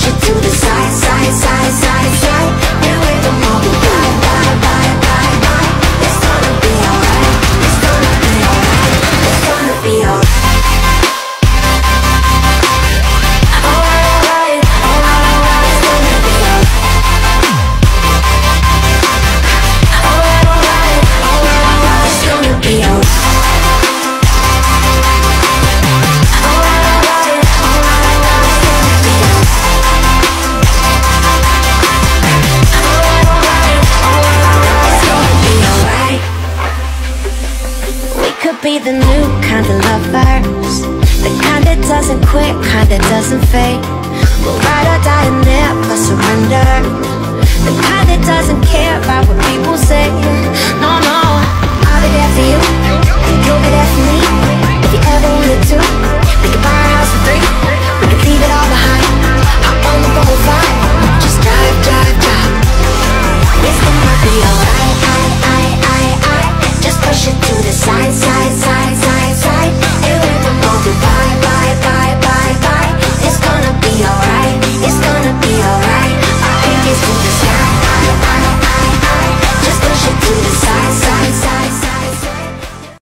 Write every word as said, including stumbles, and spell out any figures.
you to the side, side, side, side, side. And we can all go bye, bye, bye, bye, bye. It's gonna be alright. It's gonna be alright. It's gonna be alright. Alright, alright, alright. It's gonna be alright. Alright, alright, alright, alright. It's gonna be alright. Be the new kind of lovers, the kind that doesn't quit, kind that doesn't fade. We'll ride or die and never surrender, the kind that doesn't care about what people say. No, no, I'll be there for you, you'll be there for me. If you ever wanted to, think about